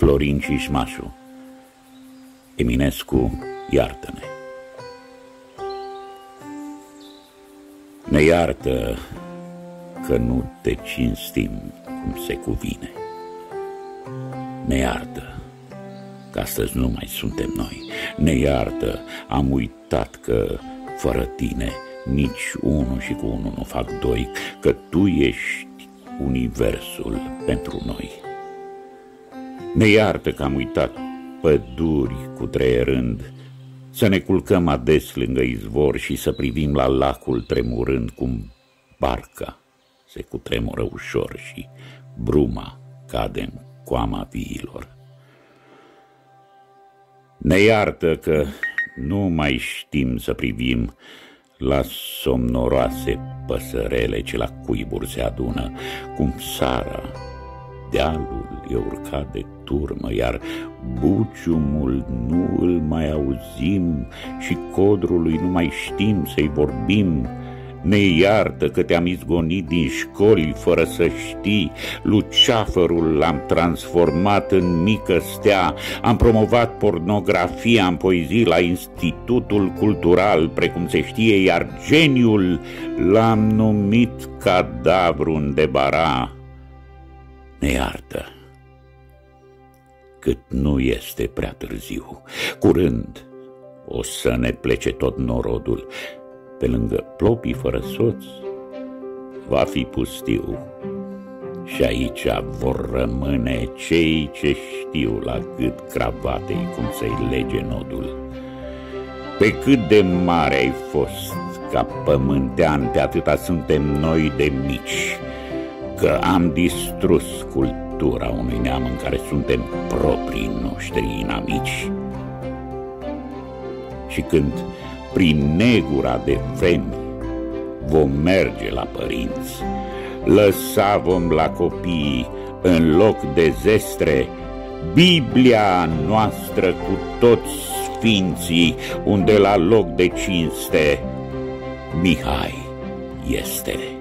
Florin Cișmașu. Eminescu, iartă-ne. Ne iartă că nu te cinstim cum se cuvine. Ne iartă că astăzi nu mai suntem noi. Ne iartă, am uitat că fără tine nici unul și cu unul nu fac doi, că tu ești universul pentru noi. Ne iartă că am uitat păduri cutreierând, să ne culcăm ades lângă izvor și să privim la lacul tremurând, cum barca se cutremură ușor și bruma cade în coama viilor. Ne iartă că nu mai știm să privim la somnoroase păsărele ce la cuiburi se adună, cum sara dealul e urcat de turmă, iar buciumul nu îl mai auzim și codrului nu mai știm să-i vorbim. Ne iartă că te-am izgonit din școli fără să știi, luceafărul l-am transformat în mică stea, am promovat pornografia în poezii la Institutul Cultural, precum se știe, iar geniul l-am numit cadavru în debara. Ne iartă cât nu este prea târziu, curând o să ne plece tot norodul. Pe lângă plopii fără soț va fi pustiu și aici vor rămâne cei ce știu la gât cravatei cum să-i lege nodul. Pe cât de mare ai fost ca pământean, pe atâta suntem noi de mici, că am distrus cultura unui neam în care suntem proprii noștri inamici. Și când prin negura de vremi vom merge la părinți, lăsa vom la copii în loc de zestre Biblia noastră cu toți sfinții, unde la loc de cinste Mihai este.